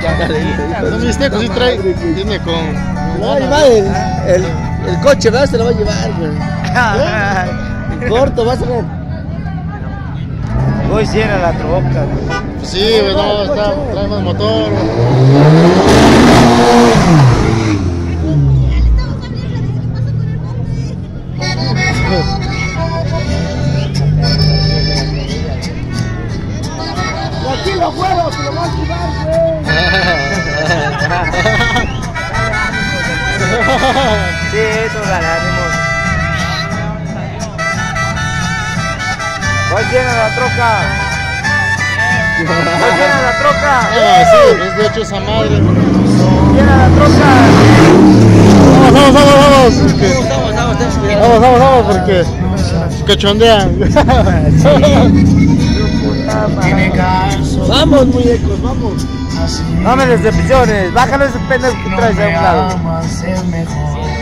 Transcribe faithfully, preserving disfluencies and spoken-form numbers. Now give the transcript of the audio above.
No, mi Esteco sí trae, viene con... No va a llevar el, el, el coche, ¿verdad? Se lo va a llevar, güey. El corto, vas a ver. Hoy cierra la troca, güey. Sí, güey, no, está, trae más motor. Y aquí los huevos, se lo va a llevar, güey. Sí, eso ganaremos. Hoy viene la troca. Hoy viene la troca. Ah, sí, es de hecho esa madre. Viene la troca. Vamos, vamos, vamos, vamos. Porque... Vamos, vamos, vamos, ten cuidado. Vamos, vamos, vamos, porque... Cachondean. Vamos, muñecos, vamos. No me decepciones. Bájale ese pendejo que traes a un lado.